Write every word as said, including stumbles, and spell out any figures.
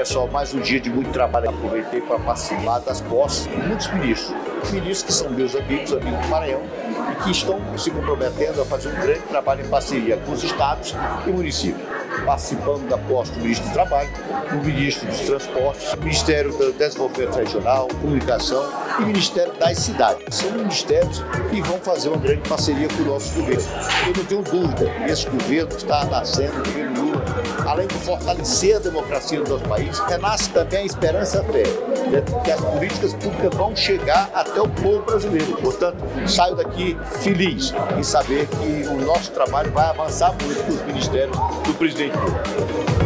pessoal, mais um dia de muito trabalho. Aproveitei para participar das posses de muitos ministros. Ministros que são meus amigos, amigos do Maranhão, e que estão se comprometendo a fazer um grande trabalho em parceria com os estados e municípios. Participando da posse do ministro do Trabalho, do ministro dos Transportes, do Ministério do Desenvolvimento Regional, Comunicação e Ministério das Cidades. São ministérios que vão fazer uma grande parceria com o nosso governo. Eu não tenho dúvida que esse governo que está nascendo, o governo Lula, além de fortalecer a democracia do nosso país, renasce também a esperança e a fé, né, que as políticas públicas vão chegar até o povo brasileiro. Portanto, saio daqui feliz em saber que o nosso trabalho vai avançar muito com os ministérios do presidente Lula.